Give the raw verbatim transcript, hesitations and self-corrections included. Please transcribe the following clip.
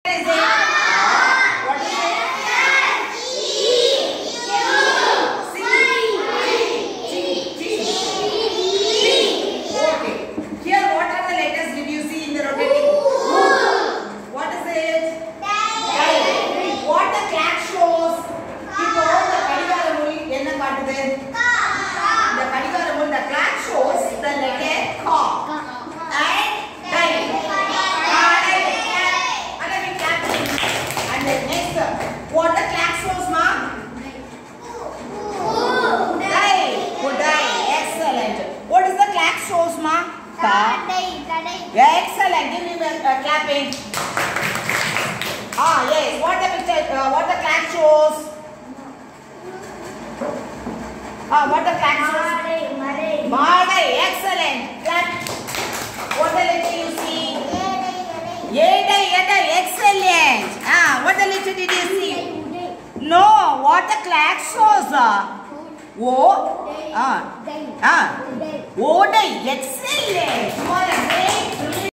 What is it? What is it? Okay. Here, what are the letters did you see in the rotating? What is it? What the clock shows? இப்போ the கடிகார முள் என்ன காட்டுது? The கடிகார முள், the clock shows the letter K and time. And then we clap. And then next, what the clock shows, ma? Day. Good day. Excellent. What is the clock shows, ma? Excellent. Give me a uh, clapping. Ah, yes. What the picture? Uh, what the clock shows? Ah, what the clock shows? Madai. Excellent. Clap. What the letter you see? Yedai. Yedai. Excellent. Ah, what the letter did you see? No. What the clock shows? O. Ah. Ah. Odai. Excellent. You are a great